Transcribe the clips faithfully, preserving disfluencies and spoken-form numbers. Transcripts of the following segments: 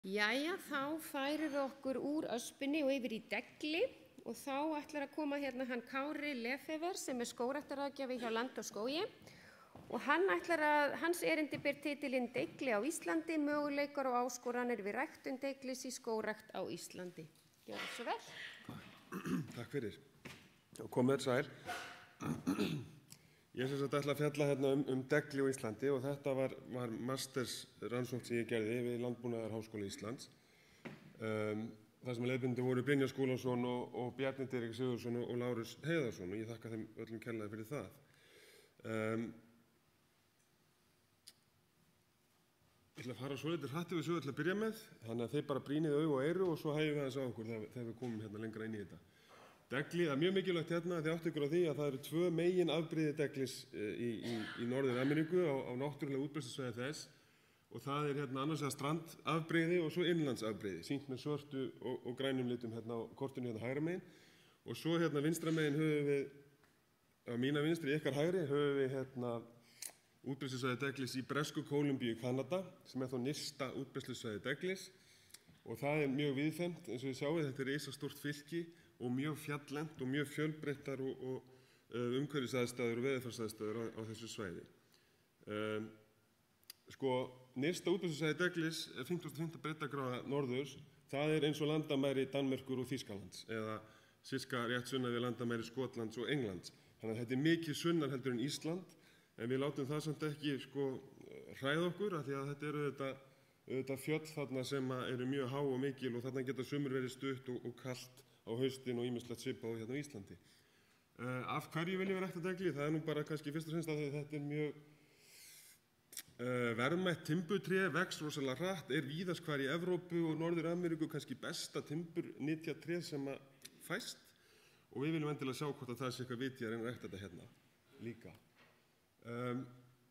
Jæja, þá færum við okkur úr öspinni og yfir í Degli og þá ætlar að koma hérna hann Kári Lefever sem er skógræktarráðgjafi hjá Landi og skógi og hann ætlar að, hans erindi ber titilinn Degli á Íslandi, möguleikar og áskoranir við ræktun deglis í skógrækt á Íslandi. Gjörðu svo vel. Takk fyrir. Og komið þér sæl. Ég sem sagt ætla að fjalla hérna um, um degli á Íslandi og þetta var, var masters rannsókn sem ég gerði við Landbúnaðarháskóla Íslands. Um, það sem leiðbeinendur voru Brynjar Skúlason og, og Bjarni Diðrik Sigurðsson og Lárus Heiðarsson og ég þakka þeim öllum kærlega fyrir það. Um, ég ætla að fara svolítið hratt yfir sögu til að byrja með, þannig að þeir bara brýnið augu og eyru og svo hægum við aðeins á okkur þegar, þegar við komum hérna lengra inn í þetta. Degli, það er mjög mikilvægt hérna að þið áttu ykkur á því að það eru tvö megin afbrigði deglis í, í, í Norður-Ameríku á, á náttúrulega útbreiðslusvæði þess og það er hérna annars vegar strandafbrigði og svo innlandsafbrigði, sýnt með svörtu og, og grænum litum hérna á kortinu hérna hægra megin og svo hérna vinstra megin höfum við, á mína vinstri, ykkar hægri, höfum við hérna útbreiðslusvæði deglis í Bresku Kólumbíu í Kanada sem er þó nyrsta útbreiðslusvæði deglis og það er mjög víðfeðmt eins og við sjáum þetta er risastórt fylki og mjög fjallent og mjög fjölbreyttar og, og uh, umhverfisaðstæður og veðurfarsaðstæður á, á þessu svæði. Um, sko, nyrsta útbreiðslusvæði deglis er fimmtugasta og fimmta breiddargráða norðurs, það er eins og landamæri Danmerkur og Þýskalands eða sirka rétt sunnan við landamæri Skotlands og Englands. Þannig að þetta er mikið sunnar heldur en Ísland, en við látum það samt ekki sko, hræða okkur af því að þetta eru þetta, þetta fjöll þarna sem eru mjög há og mikil og þarna geta sumur verið stutt og, og kalt á haustin og ýmislegt svipað hérna á Íslandi. Uh, af hverju viljum við rækta degli? Það er nú bara kannski fyrst og fremst að þetta er mjög uh, verðmætt timburtré, vex rosalega hratt, er víðast hvar í Evrópu og Norður-Ameríku kannski besta timburnytjatré sem að fæst og við viljum endilega sjá hvort að það sé eitthvað vitið að reyna að rækta þetta hérna líka. Um,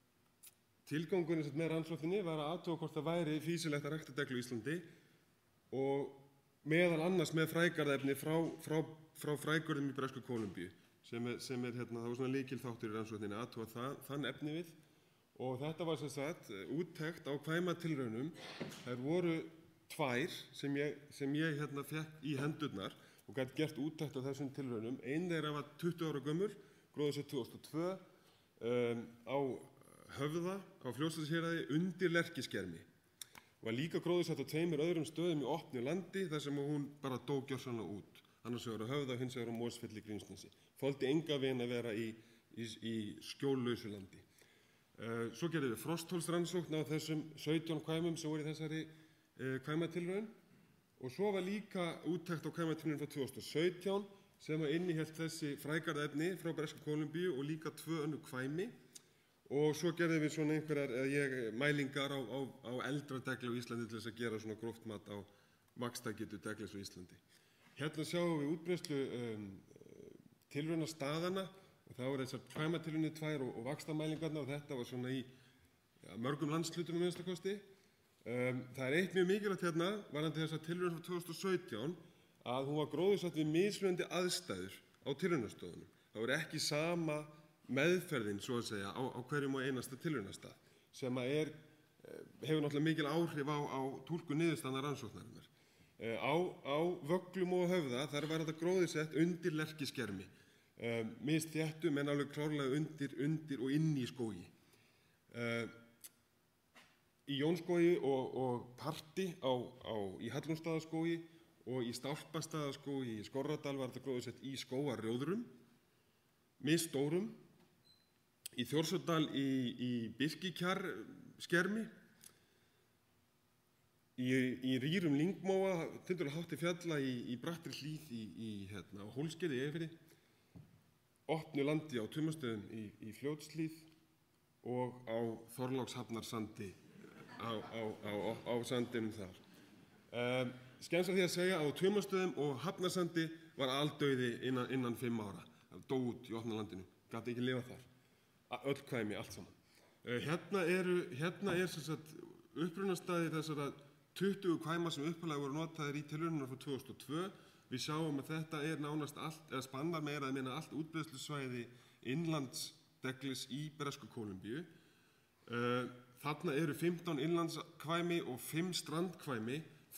tilgangurinn með rannsókninni var að athuga hvort það væri fýsilegt að rækta degli á Íslandi og meðal annars með frægarðefni frá, frá, frá frægörðum í Bresku Kólumbíu sem er, sem er hérna, það var svona lykilþáttur í rannsókninni að athuga það, þann efni við og þetta var sem sagt úttekt á kvæmatilraunum. Þær voru tvær sem ég, sem ég hérna fekk í hendurnar og gat gert úttekt á þessum tilraunum. Ein þeirra var tuttugu ára gömul, gróðursett tvö þúsund og tvö um, á Höfða á Fljótsdalshéraði undir lerkiskermi. Var líka gróðursett á tveimur öðrum stöðum í opnu landi þar sem hún bara dó gjörsamlega út. Annars vegar á Höfða og hins vegar á Mosfelli í Grímsnesi. Þoldi enga veginn að vera í, í, í skjóllausu landi. Uh, svo gerðum við frosthólsrannsókn á þessum sautján kvæmum sem voru í þessari uh, kvæmatilraun og svo var líka úttekt á kvæmatilraun frá tvö þúsund og sautján sem innihélt þessi frægarðefni frá Bresku Kólumbíu og líka tvö önnur kvæmi. Og svo gerðum við svona einhverjar ég, mælingar á, á, á eldra degli á Íslandi til þess að gera svona gróft mat á vaxtargetu deglis á Íslandi. Hérna sjáum við útbreiðslu um, tilraunastaðana og það voru þessar kvæmatilraunir tvær og, og vaxtarmælingarna og þetta var svona í ja, mörgum landshlutum að minnsta kosti. Um, það er eitt mjög mikilvægt hérna varðandi þessar tilraun frá tvö þúsund og sautján að hún var gróðursett við mismunandi aðstæður á tilraunastöðunum. Það voru ekki sama meðferðin, svo að segja, á, á hverjum og einasta tilraunastað sem að er, hefur náttúrulega mikil áhrif á, á túlkun niðurstaðna rannsóknarinnar. Á, á Vöglum og Höfða þar var þetta gróðursett undir lerkiskermi, um, misþéttum en alveg klárlega undir, undir og inn í skógi. Um, í Jónsskógi og, og Parti á, á, í Hallgrímsstaðaskógi og í Stálpastaðaskógi í Skorradal var þetta gróðursett í skógarrjóðrum, misstórum. Í Þjórsárdal í, í Birkikjarskermi, í, í Rýrum Lyngmóa, tiltölulega hátt í fjalla í, í brattri hlíð í, í hérna, á Hólskeiði í Eyjafirði, opnu landi á Tumastöðum í, í Fljótshlíð og á Þorlákshafnarsandi á, á, á, á sandinum þar. Um, skemmst að því að segja að á Tumastöðum og Hafnarsandi var aldauði innan, innan fimm ára. Það dó út í opna landinu, gæti ekki lifa þar. Öll kvæmi, allt saman. Uh, hérna, eru, hérna er sem sagt upprunastaði þessara tuttugu kvæma sem upphaflega voru notaðir í tilraunina frá tvö þúsund og tvö. Við sjáum að þetta er nánast allt, eða spannar meira að minna allt útbreiðslusvæði innlandsdeglis í Bresku Kólumbíu. Uh, þarna eru fimmtán innlandskvæmi og fimm strandkvæmi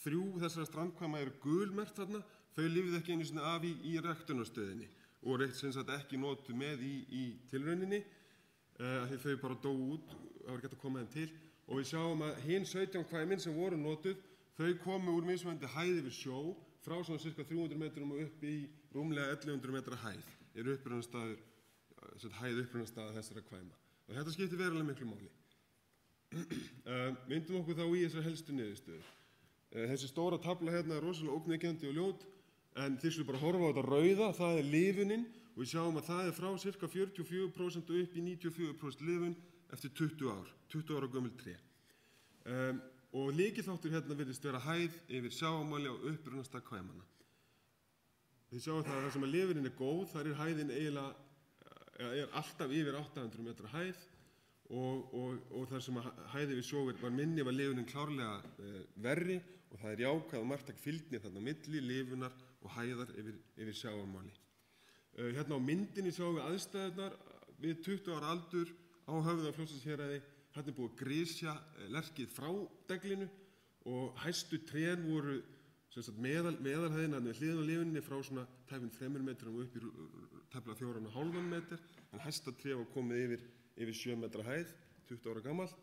þrjú þessara strandkvæma eru gulmerkt þarna, þau lifðu ekki einu sinni af í, í ræktunarstöðinni og reitt sem sagt ekki notuð með í, í tilrauninni, uh, því þau bara dóu út, það var ekki hægt að koma þeim til. Og við sjáum að hin sautján kvæmin sem voru notuð, þau komu úr mismunandi hæð yfir sjó, frá svona cirka þrjú hundruð metrum og upp í rúmlega ellefu hundruð metra hæð, er upprunastaður, hæð upprunastaða þessara kvæma. Og þetta skiptir verulega miklu máli. Uh, myndum okkur þá í þessar helstu niðurstöður. Uh, þessi stóra tafla hérna er rosalega ógnvekjandi og ljót, en þið skulle bara horfa á þetta rauða, það er lifunin, og við sjáum að það er frá cirka fjörutíu og fjögur prósent og upp í níutíu og fjögur prósent lifun eftir tuttugu ár, tuttugu ára gömul tré. Um, og lykilþáttur hérna virðist vera hæð yfir sjávarmáli á upprunastað kvæmanna. Þið sjáum það að það sem að lifunin er góð, þar er hæðin eiginlega, er alltaf yfir átta hundruð metra hæð, og, og, og þar sem að hæð yfir sjó var minni var lifunin klárlega uh, verri, og það er jákvæð og margtak fylgni þarna á milli lifunar og hæðar yfir, yfir sjávarmáli. Uh, hérna á myndinni sjáum við aðstæðurnar við tuttugu ára aldur á Höfða- og Fljótsdalshéraði. Hérna er búið að grisja lerkið frá deglinu og hæstu trén voru meðal, meðalhæðina með hliðin á lifuninni frá svona tæpum þremur metrum og upp í tæplega fjóran og hálfan meter, en hæsta tré var komið yfir, yfir sjö metra hæð, tuttugu ára gamalt.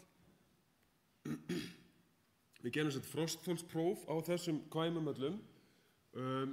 Við gerum sett frostþolspróf á þessum kvæmum öllum. Um,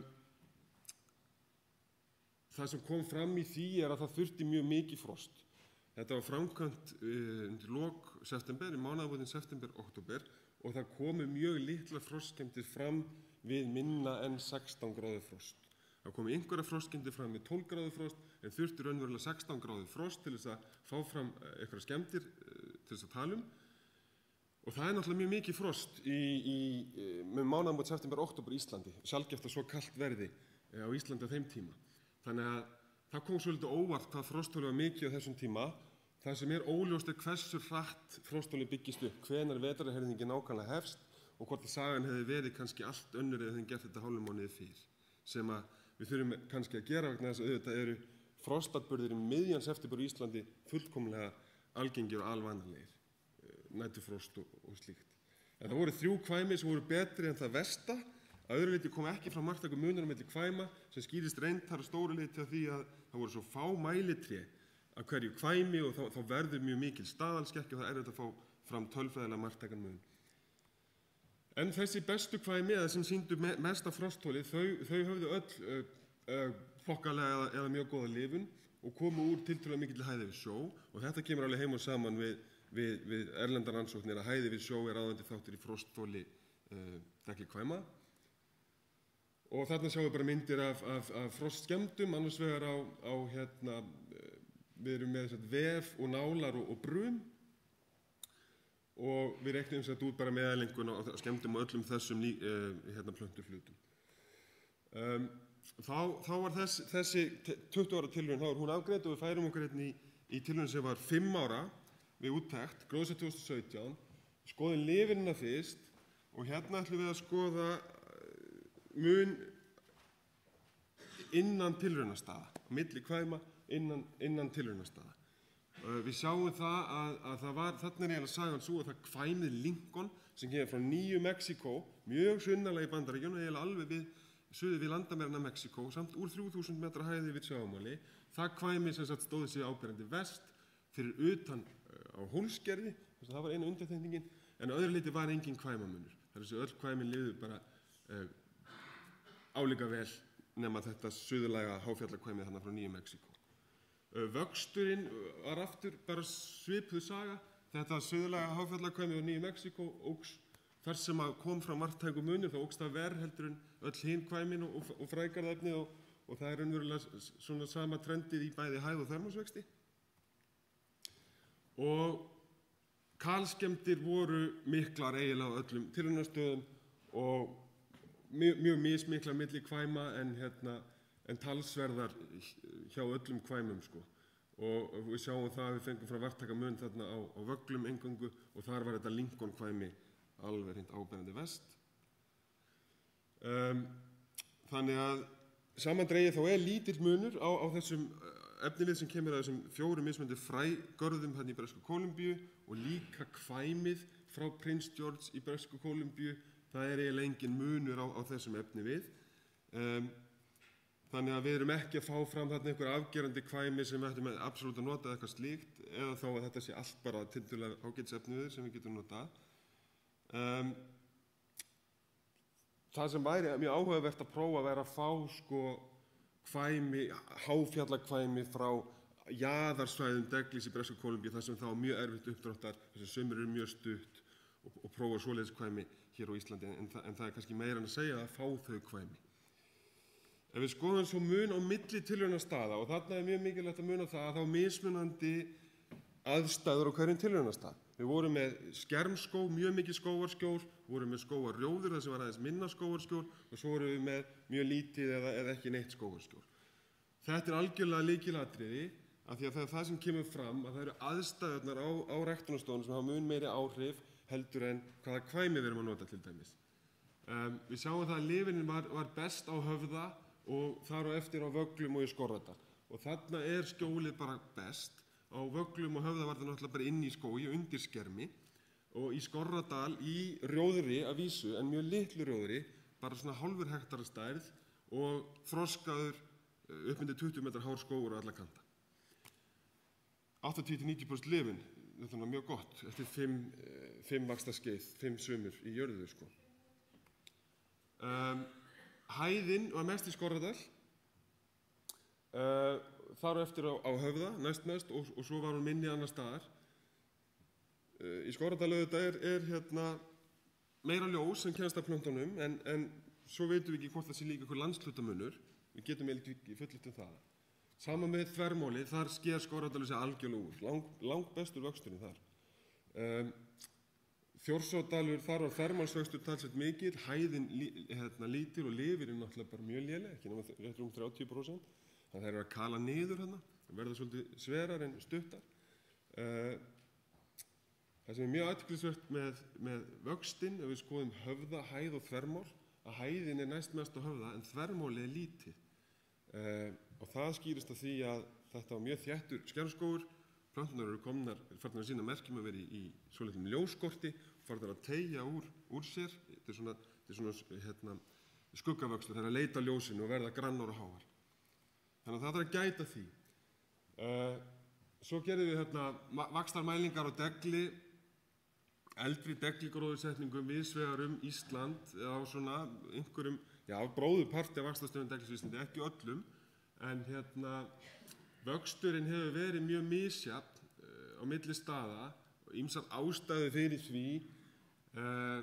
það sem kom fram í því er að það þurfti mjög mikið frost. Þetta var framkvæmt uh, undir lok september, í mánaðamótin september, október, og það komu mjög litlar frostskemmdir fram við minna en sextán gráðu frost. Það komu einhverja frostskemmdir fram við tólf gráðu frost, en þurfti raunverulega sextán gráðu frost til þess að fá fram einhverja skemmdir uh, til þess að tala um. Og það er náttúrulega mjög mikið frost í, í, með mánaðamót september, október í Íslandi, sjaldgæft að svo kalt verði uh, á Íslandi á þeim tíma. Þannig að það kom svolítið óvart hvað frostholi var mikið á þessum tíma. Það sem er óljóst er hversu hratt frostholi byggist upp, hvenær vetrarherðingin nákvæmlega hefst og hvort að sagan hefði verið kannski allt önnur eða þeim gert þetta hálfum mánuði fyrr, sem að við þurfum kannski að gera vegna þess að auðvitað eru frostatburðir í miðjan september í Íslandi fullkomlega algengir og alvanlegir, næturfrost og, og slíkt. En það voru þrjú kvæmi sem voru betri en það versta. Að öðru leyti kom ekki frá marktækum munur á milli kvæma sem skýrist reyndar að stóru leyti af því að það voru svo fá mælitré af hverju kvæmi og þá, þá verður mjög mikil staðalskekkja og það er erfitt að fá fram tölfræðilega marktækan mun. En þessi bestu kvæmi eða sem sýndu me mesta frostholi, þau, þau höfðu öll uh, uh, þokkalega eða, eða mjög góða lifun og komu úr tiltölulega mikilli hæð yfir sjó, og þetta kemur alveg heim og saman við, við, við erlendar rannsóknir að hæð yfir sjó er ráðandi þáttur í frosttholi uh, deglukvæma. Og þarna sjáum við bara myndir af, af, af frostskemmdum, annars vegar á, á hérna, við erum með vef og nálar og, og brum, og við reiknum þetta út bara meðalengun á skemmdum og öllum þessum ný, eh, hérna, plöntuflutum. Um, þá, þá var þess, þessi tuttugu ára tilraun, þá var hún afgreidd og við færum okkur hérna í, í tilraun sem var fimm ára við úttekt, gróðsett tvö þúsund og sautján, skoðum lifinina fyrst, og hérna ætlum við að skoða mun innan tilraunastaða, milli kvæma innan, innan tilraunastaða. Uh, við sjáum það að, að það var, þarna er eiginlega sagan svo að það kvæmið Lincoln sem kemur frá Nýju Mexíkó, mjög sunnalega í Bandaríkjunum, eiginlega alveg við, suður við landamærarnar Mexíkó, samt úr þrjú þúsund metra hæð yfir sjávarmáli. Það kvæmið sem sagt stóði sig áberandi vest fyrir utan uh, á Hólsgerði, það var eina undantekningin, en að öðru leyti var engin kvæmamunur. Það er þessi öll kvæmin lifðu bara uh, álíka vel nema þetta suðurlæga háfjallakvæmið þarna frá Nýju Mexíkó. Vöxturinn var aftur bara svipuð saga. Þetta suðurlæga háfjallakvæmið á Nýju Mexíkó óx þar sem að kom frá marktækum munir, þá óx það verð heldur en öll hin kvæmin og, og, og frægarðefnið og, og það er raunverulega svona sama trendið í bæði hæð og þermosvexti. Og kalskemmdir voru miklar eiginlega á öllum tilraunastöðum og mjög, mjög mismikla milli kvæma en, hérna, en talsverðar hjá öllum kvæmum. Sko. Og, og við sjáum það að við fengum frá verktakamun þarna á, á vöglum eingöngu og þar var þetta Lincoln kvæmi alveg hreint áberandi vest. Um, þannig að samandregið þá er lítill munur á, á þessum efnivið sem kemur að þessum fjórum mismunandi frægörðum hérna í Bresku Kólumbíu og líka kvæmið frá Prince George í Bresku Kólumbíu. það er eiginlega engin munur á, á þessum efni við. Um, þannig að við erum ekki að fá fram þarna einhver afgerandi kvæmi sem við ættum absolutt að nota eitthvað slíkt, eða þá að þetta sé allt bara tiltölulega ágætisefni við sem við getum notað. Um, það sem væri mjög áhugavert að prófa væri að fá sko kvæmi, háfjallakvæmi frá jaðarsvæðum Deglis í Bresku Kólumbíu, þar sem þá mjög erfitt uppdráttar, þar sem sumir eru mjög stutt og, og prófa svoleiðis kvæmi hér á Íslandi, en, það, en það er kannski meira en að segja að fá þau kvæmi. Ef við skoðum svo mun á milli tilraunastaða, og þarna er mjög mikilvægt að muna það að þá mismunandi aðstæður á hverjum tilraunastað. Við vorum með skermskóg, mjög mikið skógarskjól, vorum með skógarrjóður þar sem var aðeins minna skógarskjól og svo vorum við með mjög lítið eða, eða ekki neitt skógarskjól. Þetta er algjörlega lykilatriði af því að það er það sem kemur fram að það eru aðstæðurnar á, á ræktunarstofunum sem hafa mun meiri áhrif heldur en hvaða kvæmi við erum að nota til dæmis. Um, við sjáum það að lifinin var, var best á Höfða og þar á eftir á Vöglum og í Skorradal. Og þarna er skjólið bara best. Á Vöglum og Höfða var það náttúrulega bara inn í skógi, undir skermi. Og í Skorradal í rjóðri að vísu, en mjög litlu rjóðri, bara svona hálfur hektara stærð og þroskaður upp undir tuttugu metra hár skógur á alla kanta. áttatíu til níutíu prósent lifun, þetta er mjög gott, eftir fimm, fimm vaxtarskeið, fimm sumur í jörðu, sko. Um, hæðin var mest í Skorradal, uh, þar á eftir á, á Höfða, næst mest, og, og svo var hún minni annar staðar. Uh, í Skorradal auðvitað er, er hérna, meira ljós sem kemst af plöntunum, en, en svo veitum við ekki hvort það sé líka einhver landslutamunur, við getum ekki fullyrt um það. Saman með þvermáli, þar sker Skorradalur sig algjörlega úr, lang, lang bestur vöxturinn þar. Um, Þjórsárdalur, þar var þvermálsvöxtur talsvert mikil, hæðin lí, hérna, lítil og lifirinn náttúrulega bara mjög léleg, ekki nema rétt um þrjátíu prósent. Þannig að það er að kala niður hérna, það verða svolítið sverar en stuttar. Uh, það sem er mjög athyglisvert með, með vöxtinn, ef við skoðum Höfða, hæð og þvermál, að hæðin er næst mest á Höfða en þvermálið er lítið. Uh, og það skýrist af því að þetta var mjög þéttur skermskógur, plönturnar eru komnar, farnar að sína merkjum að vera í, í svolitlum ljósskorti, farnar að teygja úr, úr sér, þetta er svona, þetta er svona hérna, skuggavöxtur, það er að leita ljósinu og verða grannar og háar. Þannig að það þarf að gæta því. Uh, svo gerðum við hérna, vaxtarmælingar á Degli, eldri Degli-gróðursetningum víðsvegar um Ísland á svona einhverjum, já, bróðurparti af vaxtarstöðum Deglis á Íslandi, ekki öllum, en hérna, vöxturinn hefur verið mjög misjafn uh, á milli staða og ýmsar ástæður fyrir því. Uh,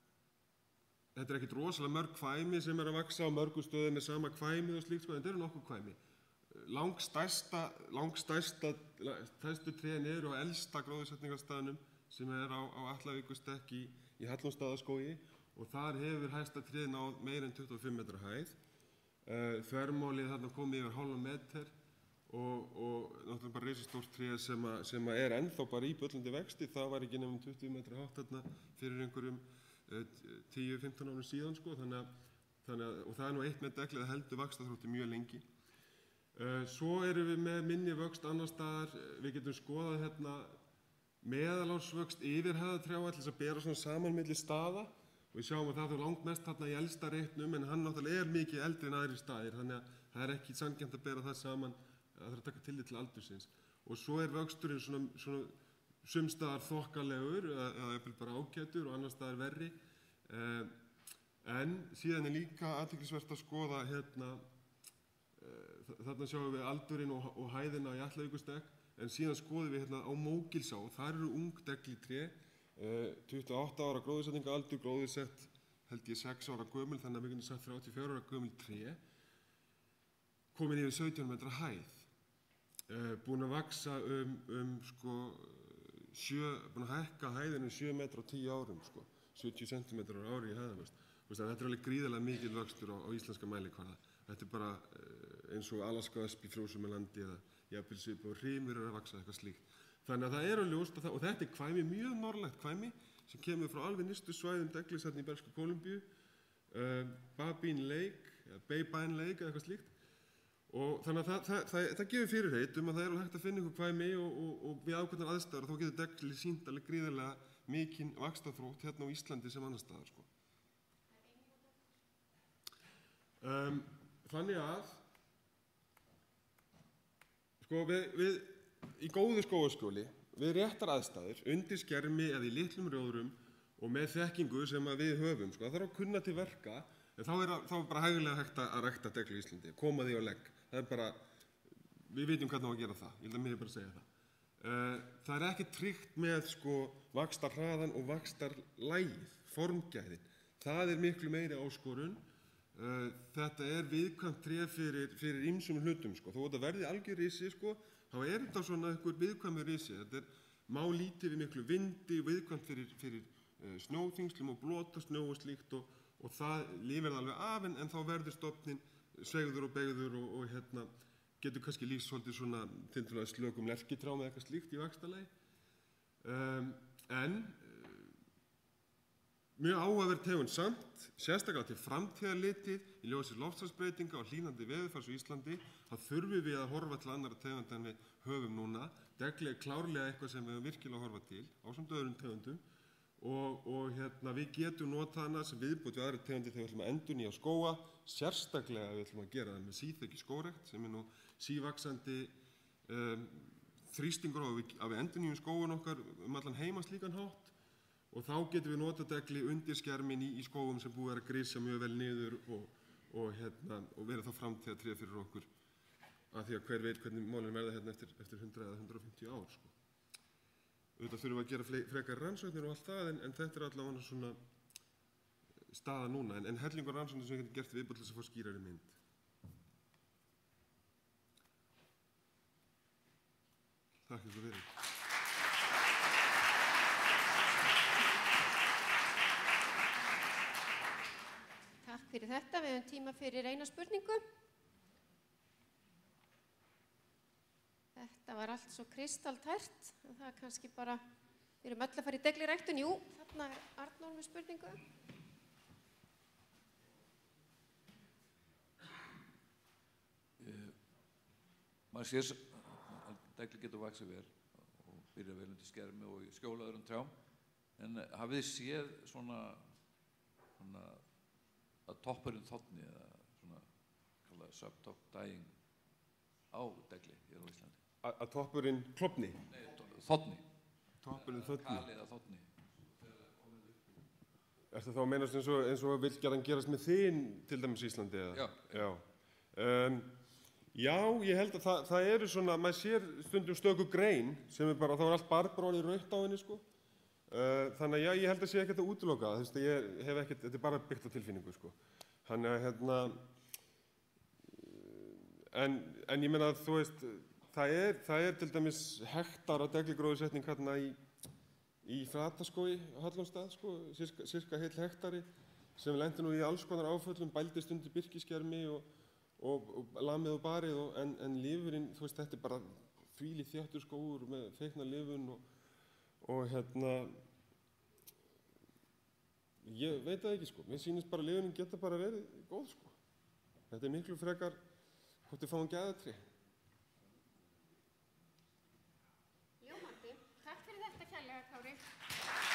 þetta er ekkert rosalega mörg kvæmi sem er að vaxa á mörgum stöðum með sama kvæmið og slíkt, sko, en þetta eru nokkuð kvæmi. Langstærsta, langstærsta, stærstu trén eru á elsta gróðursetningarstaðnum sem er á, á Atlavíkurstekk í, í Hallónsstaðaskógi og þar hefur hæsta tréð náð meira en tuttugu og fimm metra hæð. Uh, þvermálið þarna komið yfir hálfan meter. Og, og náttúrulega bara risastórt tré sem, a, sem a er ennþá bara í bullandi vexti, það var ekki nefnum tuttugu metra hátt þarna fyrir einhverjum uh, tíu til fimmtán árum síðan, sko, þannig að, þannig að, og það er nú eitt með Degli að heldur vaxtarþrótti mjög lengi. Uh, svo erum við með minni vöxt annar staðar, við getum skoðað hérna meðalársvöxt yfir Höfðatrjáa til þess að bera svona saman milli staða og við sjáum að það er langt mest þarna í elsta reitnum en hann náttúrulega er mikið eldri en aðrir staðir, þannig að það er ekki sanngjarnt að bera það saman. Það þarf að taka tillit til aldursins og svo er vöxturinn svona, svona sumstaðar þokkalegur eða, eða bara ágætur og annar staðar verri eh, en síðan er líka athyglisvert að skoða hérna eh, þarna sjáum við aldurinn og, og hæðina í Atlavíkurstekk en síðan skoðum við hérna á Mógilsá og þar eru ung Degli-tré eh, tuttugu og átta ára gróðursetningaraldur, gróðursett held ég sex ára gömul þannig að við getum sagt þrjátíu og fjögurra ára gömul tré komin yfir sautján metra hæð. Uh, búin að vaksa um, um sko, sjö, búin að hækka hæðinu sjö metra á tíu árum, sko, sjötíu sentimetrar á ári í hæðavöxt. Þetta er alveg gríðarlega mikil vöxtur á, á íslenska mælikvarða. Þetta er bara uh, eins og Alaska-ösp í frjósumlandi eða jafnvel svipað og hrímur er að vaksa eitthvað slíkt. Þannig að það er að ljóst, og þetta er kvæmi, mjög norðlægt kvæmi, sem kemur frá alveg nyrstu svæðum Deglis hérna í Bresku Kólumbíu, uh, Babine Lake, eða Babine Lake eða eitthvað slíkt. Og þannig að það, það, það, það gefur fyrirheit um að það er hægt að finna einhver kvæmi og, og, og við ákveðnar aðstæður og þá getur Degli sýnt alveg gríðarlega mikinn vaxtarþrótt hérna á Íslandi sem annar staðar, sko. Um, þannig að, sko, við, við í góðu skógarskjóli, við réttar aðstæður, undir skermi eða í litlum rjóðrum og með þekkingu sem að við höfum, sko, það þarf að kunna til verka, en þá er, að, þá er bara hægilega hægt að rækta deglu í Íslandi, koma því á legg. Það er bara, við vitum hvernig á að gera það, ég held að mér bara segja það. Uh, það er ekki tryggt með, sko, vaxtarhraðan og vaxtarlægið, formgæðin. Það er miklu meiri áskorun. Uh, þetta er viðkvæmt tré fyrir, fyrir ýmsum hlutum, sko. Þó að það verði algjör risi, sko, þá er þetta svona einhver viðkvæmur risi. Þetta er má lítið við miklu vindi, viðkvæmt fyrir, fyrir uh, snjóþyngslum og blota snjó og slíkt og, og það lifir alveg af en, en þá verður stofninn segður og beygður og, og hérna getur kannski lífs svolítið svona tiltölulega slökum lerkitrám eða eitthvað slíkt í vaxtarlagi. Um, en mjög áhugaverð tegund samt, sérstaklega til framtíðar litið, í ljósi loftslagsbreytinga og hlýnandi veðurfars á Íslandi, þá þurfum við að horfa til annarra tegunda en við höfum núna. Degli er klárlega eitthvað sem við höfum virkilega að horfa til, ásamt öðrum tegundum, og, og hérna, við getum notað hana sem viðbót við aðra tegundir þegar við ætlum að endurnýja skóga, sérstaklega við ætlum að gera það með síþekki skógrækt, sem er nú sívaxandi um, þrýstingur á að við, við endurnýjum skógun okkar um allan heima slíkan hátt. Og þá getum við notað degli undir skermin í, í skógum sem búið er að grisja mjög vel niður og, og, hérna, og vera þá framtíðartré fyrir okkur af því að hver veit hvernig málin verða hérna eftir, eftir hundrað eða hundrað og fimmtíu ár. Sko. Auðvitað þurfum við að gera frekar rannsóknir og allt það en, en þetta er allavega svona staða núna en, en hellingur rannsóknir sem við getum gert viðbútt til þess að fá skýrari mynd. Takk fyrir fyrir. Takk fyrir þetta. Við höfum tíma fyrir eina spurningu. Þetta var allt svo kristaltært. Það er kannski bara, við erum öll að fara í degliræktun. Jú, þarna er Arnór með spurningu. Uh, maður sér að degli getur vaxið vel og byrja vel undir skermi og í skjólaðurum trjám. En hafið þið séð svona, svona að toppurinn þotni eða svona kallað subtop dying á degli hér á Íslandi? A, að toppurinn klofni? Nei, þotni. Toppurinn þotni? Kali eða þotni. Er það þá að meinast eins og, eins og vill gera gerast með þín til dæmis Íslandi? Eða? Já. Já. Um, já, ég held að það, það eru svona, maður sér stundum stöku grein sem er bara, þá er allt barbrónið rautt á henni sko. Uh, þannig að já, ég held að sé ekkert að útiloka það, þú veist, ég hef ekkert, þetta er bara byggt á tilfinningu, sko. Þannig að, hérna, en, en ég meina að, þú veist, það er, það er til dæmis hektar á degligróðursetning hérna í, í Flataskógi á Hallormsstað, sko, sirka, sirka heill hektari, sem lendi nú í alls konar áföllum, bældist undir birkiskermi og, og, og lamið og barið, og, en, en lifurinn, þú veist, þetta er bara þvílíkt þéttur skógur með feikna lifun og og hérna ég veit það ekki sko, mér sýnist bara lifunin geta bara verið góð sko. Þetta er miklu frekar hvort við fáum gæðatré. Ljómandi, takk fyrir þetta kærlega Kári.